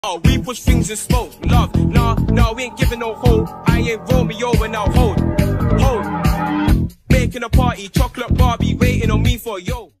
Oh, we push things and smoke, love, nah, we ain't giving no hold. I ain't Romeo and I'll hold. Making a party, chocolate Barbie, waiting on me for yo.